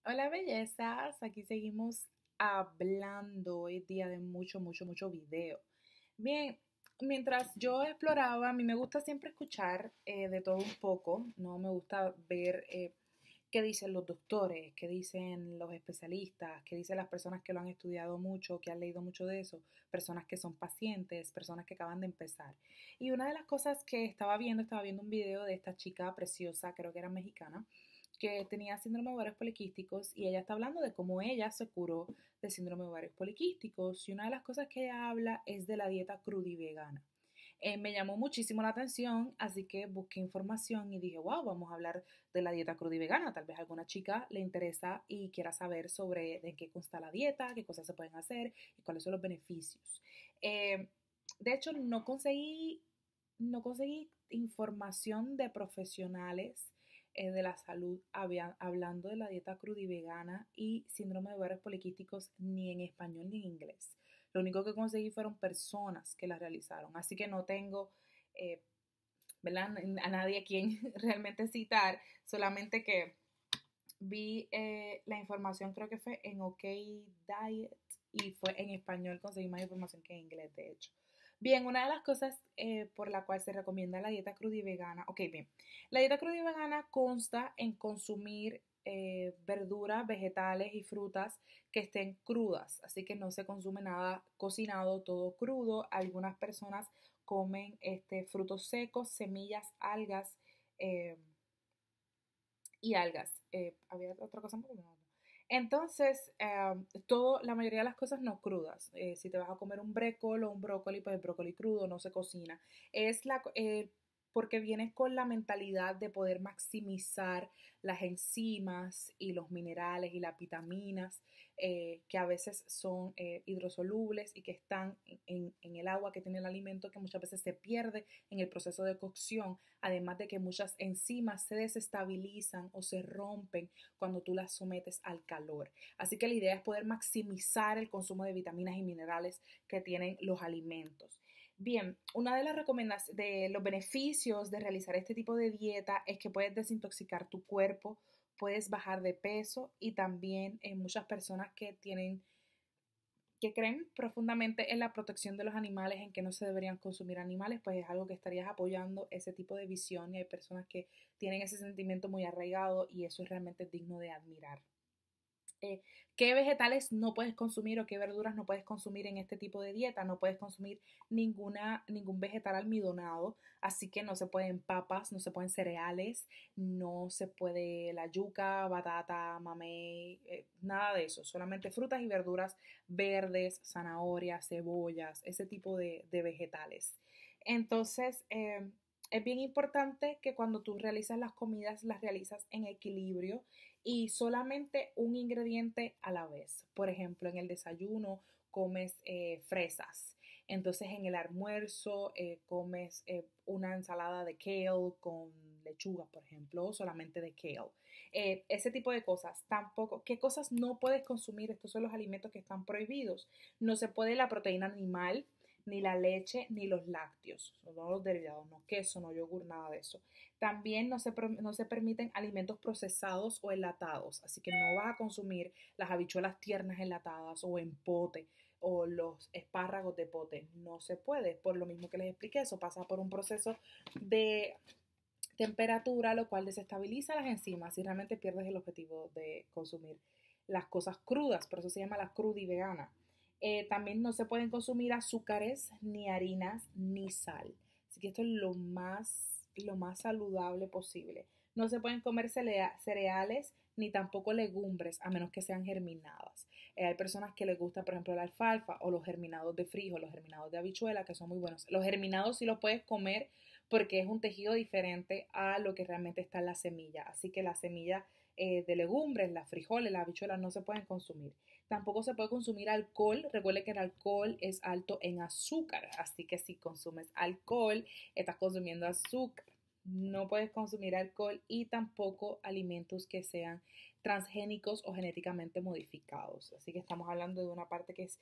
Hola bellezas, aquí seguimos hablando hoy día de mucho video. Bien, mientras yo exploraba, a mí me gusta siempre escuchar de todo un poco, no me gusta ver qué dicen los doctores, qué dicen los especialistas, qué dicen las personas que lo han estudiado mucho, que han leído mucho de eso, personas que son pacientes, personas que acaban de empezar. Y una de las cosas que estaba viendo un video de esta chica preciosa, creo que era mexicana, que tenía síndrome de ovarios poliquísticos y ella está hablando de cómo ella se curó de síndrome de ovarios poliquísticos y una de las cosas que ella habla es de la dieta crudivegana. Me llamó muchísimo la atención, así que busqué información y dije, wow, vamos a hablar de la dieta crudivegana. Tal vez a alguna chica le interesa y quiera saber sobre de qué consta la dieta, qué cosas se pueden hacer y cuáles son los beneficios. Eh, de hecho, no conseguí información de profesionales de la salud hablando de la dieta crudivegana y síndrome de ovarios poliquísticos ni en español ni en inglés. Lo único que conseguí fueron personas que la realizaron, así que no tengo, eh, ¿verdad? A nadie a quien realmente citar, solamente que vi la información, creo que fue en OK Diet y fue en español, conseguí más información que en inglés, de hecho. Bien, una de las cosas por la cual se recomienda la dieta crudivegana, ok, bien, la dieta crudivegana consta en consumir verduras, vegetales y frutas que estén crudas, así que no se consume nada cocinado, todo crudo. Algunas personas comen frutos secos, semillas, algas, eh, y algas. Había otra cosa más. Entonces, la mayoría de las cosas no crudas. Si te vas a comer un brécol o un brócoli, pues el brócoli crudo no se cocina. Es porque vienes con la mentalidad de poder maximizar las enzimas y los minerales y las vitaminas que a veces son hidrosolubles y que están en el agua que tiene el alimento, que muchas veces se pierde en el proceso de cocción, además de que muchas enzimas se desestabilizan o se rompen cuando tú las sometes al calor. Así que la idea es poder maximizar el consumo de vitaminas y minerales que tienen los alimentos. Bien, una de las recomendaciones, de los beneficios de realizar este tipo de dieta es que puedes desintoxicar tu cuerpo, puedes bajar de peso y también muchas personas que creen profundamente en la protección de los animales, en que no se deberían consumir animales, pues es algo que estarías apoyando ese tipo de visión y hay personas que tienen ese sentimiento muy arraigado y eso es realmente digno de admirar. eh, ¿Qué vegetales no puedes consumir o qué verduras no puedes consumir en este tipo de dieta? No puedes consumir ningún vegetal almidonado, así que no se pueden papas, no se pueden cereales, no se puede la yuca, batata, mamey, nada de eso, solamente frutas y verduras verdes, zanahorias, cebollas, ese tipo de vegetales. Entonces, es bien importante que cuando tú realizas las comidas las realizas en equilibrio y solamente un ingrediente a la vez. Por ejemplo, en el desayuno comes fresas. Entonces en el almuerzo comes una ensalada de kale con lechuga, por ejemplo, o solamente de kale. Ese tipo de cosas. Tampoco, ¿qué cosas no puedes consumir? Estos son los alimentos que están prohibidos. No se puede la proteína animal, ni la leche, ni los lácteos, no los derivados, no queso, no yogur, nada de eso. También no se permiten alimentos procesados o enlatados, así que no vas a consumir las habichuelas tiernas enlatadas o en pote o los espárragos de pote. No se puede, por lo mismo que les expliqué, eso pasa por un proceso de temperatura, lo cual desestabiliza las enzimas y realmente pierdes el objetivo de consumir las cosas crudas, por eso se llama la crudivegana. También no se pueden consumir azúcares, ni harinas, ni sal. Así que esto es lo más saludable posible. No se pueden comer cereales ni tampoco legumbres a menos que sean germinadas. Hay personas que les gusta, por ejemplo, la alfalfa o los germinados de frijol, los germinados de habichuela, que son muy buenos. Los germinados sí los puedes comer porque es un tejido diferente a lo que realmente está en la semilla. Así que la semilla de legumbres, las frijoles, las habichuelas no se pueden consumir. Tampoco se puede consumir alcohol. Recuerde que el alcohol es alto en azúcar, así que si consumes alcohol, estás consumiendo azúcar. No puedes consumir alcohol y tampoco alimentos que sean transgénicos o genéticamente modificados. Así que estamos hablando de una parte que es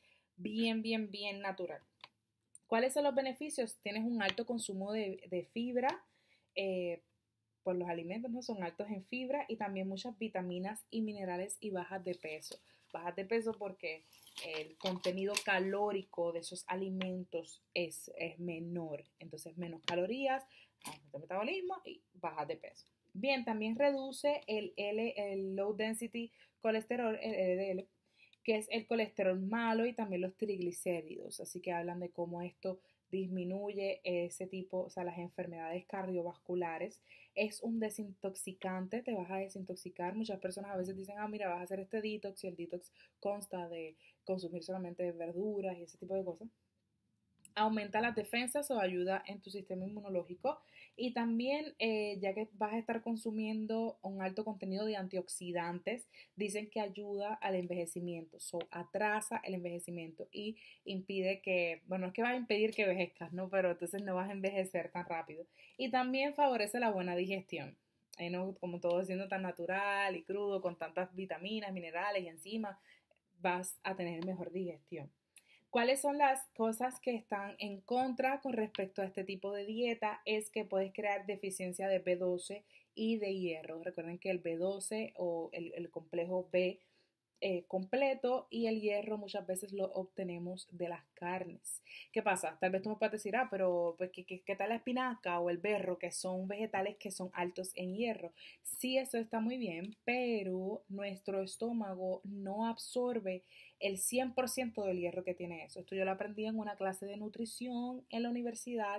bien natural. ¿Cuáles son los beneficios? Tienes un alto consumo de fibra, eh, por los alimentos, ¿no? Son altos en fibra y también muchas vitaminas y minerales y bajas de peso. Bajas de peso porque el contenido calórico de esos alimentos es menor, entonces menos calorías, aumenta el metabolismo y bajas de peso. Bien, también reduce el low density colesterol, el LDL, que es el colesterol malo y también los triglicéridos. Así que hablan de cómo esto disminuye ese tipo, o sea, las enfermedades cardiovasculares. Es un desintoxicante, te vas a desintoxicar. Muchas personas a veces dicen, mira, vas a hacer este detox y el detox consta de consumir solamente verduras y ese tipo de cosas. Aumenta las defensas o ayuda en tu sistema inmunológico y también ya que vas a estar consumiendo un alto contenido de antioxidantes, dicen que ayuda al envejecimiento, atrasa el envejecimiento y impide que, bueno, es que va a impedir que envejezcas, ¿no? Pero entonces no vas a envejecer tan rápido y también favorece la buena digestión. ¿No? Como todo siendo tan natural y crudo, con tantas vitaminas, minerales y enzimas, vas a tener mejor digestión. ¿Cuáles son las cosas que están en contra con respecto a este tipo de dieta? Es que puedes crear deficiencia de B12 y de hierro. Recuerden que el B12 o el complejo B completo y el hierro muchas veces lo obtenemos de las carnes. ¿Qué pasa? Tal vez tú me puedes decir, pero pues, ¿qué tal la espinaca o el berro, que son vegetales que son altos en hierro? Sí, eso está muy bien, pero nuestro estómago no absorbe el 100% del hierro que tiene eso. Esto yo lo aprendí en una clase de nutrición en la universidad.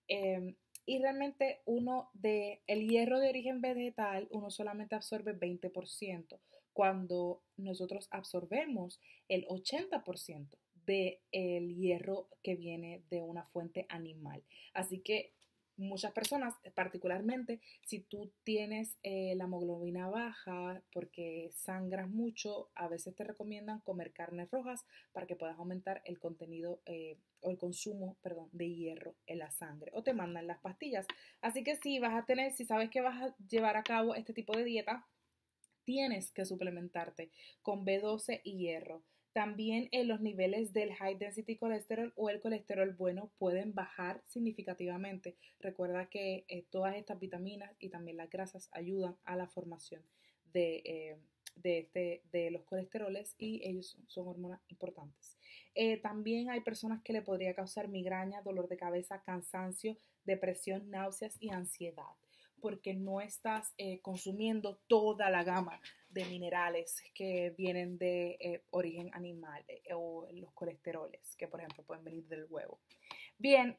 Y realmente el hierro de origen vegetal, uno solamente absorbe 20% cuando nosotros absorbemos el 80% del hierro que viene de una fuente animal. Así que muchas personas, particularmente si tú tienes la hemoglobina baja porque sangras mucho, a veces te recomiendan comer carnes rojas para que puedas aumentar el contenido o el consumo, perdón, de hierro en la sangre o te mandan las pastillas. Así que si sabes que vas a llevar a cabo este tipo de dieta, tienes que suplementarte con B12 y hierro. También los niveles del high density cholesterol o el colesterol bueno pueden bajar significativamente. Recuerda que todas estas vitaminas y también las grasas ayudan a la formación de los colesteroles y ellos son hormonas importantes. También hay personas que le podría causar migraña, dolor de cabeza, cansancio, depresión, náuseas y ansiedad porque no estás consumiendo toda la gama de minerales que vienen de origen animal o los colesteroles que por ejemplo pueden venir del huevo. Bien,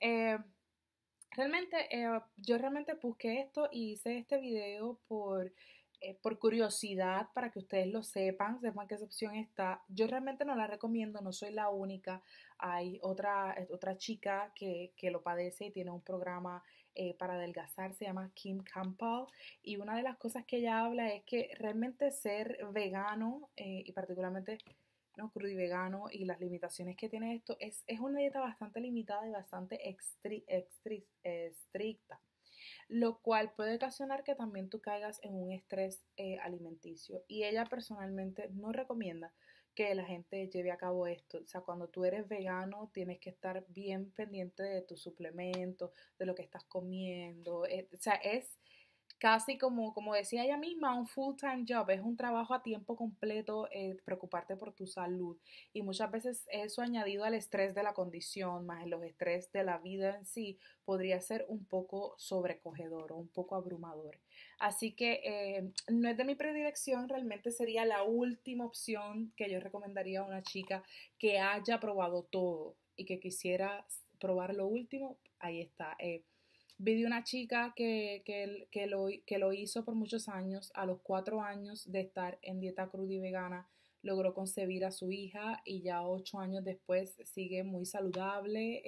yo realmente busqué esto y hice este video por curiosidad para que ustedes lo sepan que esa opción está. Yo realmente no la recomiendo, no soy la única. Hay otra chica que lo padece y tiene un programa para adelgazar, se llama Kim Campbell. Y una de las cosas que ella habla es que realmente ser vegano y particularmente no crudo y vegano y las limitaciones que tiene esto es una dieta bastante limitada y bastante estricta, lo cual puede ocasionar que también tú caigas en un estrés alimenticio. Y ella personalmente no recomienda que la gente lleve a cabo esto. O sea, cuando tú eres vegano tienes que estar bien pendiente de tus suplementos, de lo que estás comiendo. O sea, es casi como decía ella misma, un full-time job, es un trabajo a tiempo completo, preocuparte por tu salud. Y muchas veces eso añadido al estrés de la condición, más los estrés de la vida en sí, podría ser un poco sobrecogedor o un poco abrumador. Así que no es de mi predilección, realmente sería la última opción que yo recomendaría a una chica que haya probado todo y que quisiera probar lo último, ahí está. Vi de una chica que lo hizo por muchos años. A los 4 años de estar en dieta cruda y vegana, logró concebir a su hija y ya 8 años después sigue muy saludable,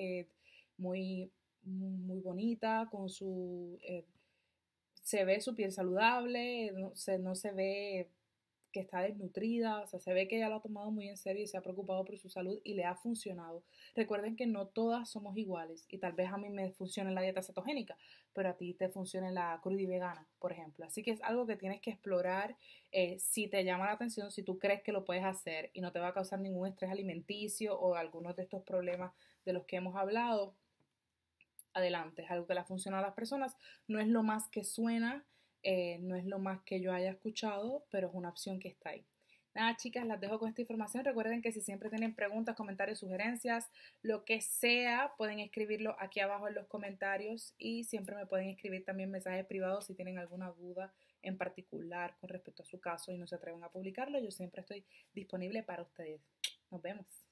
muy bonita, se ve su piel saludable, no se ve que está desnutrida, o sea, se ve que ella lo ha tomado muy en serio y se ha preocupado por su salud y le ha funcionado. Recuerden que no todas somos iguales y tal vez a mí me funcione la dieta cetogénica, pero a ti te funcione la cruda y vegana, por ejemplo. Así que es algo que tienes que explorar si te llama la atención, si tú crees que lo puedes hacer y no te va a causar ningún estrés alimenticio o algunos de estos problemas de los que hemos hablado. Adelante, es algo que le ha funcionado a las personas, no es lo más que suena, No es lo más que yo haya escuchado, pero es una opción que está ahí. Nada, chicas, las dejo con esta información. Recuerden que si siempre tienen preguntas, comentarios, sugerencias, lo que sea, pueden escribirlo aquí abajo en los comentarios y siempre me pueden escribir también mensajes privados si tienen alguna duda en particular con respecto a su caso y no se atreven a publicarlo. Yo siempre estoy disponible para ustedes. Nos vemos.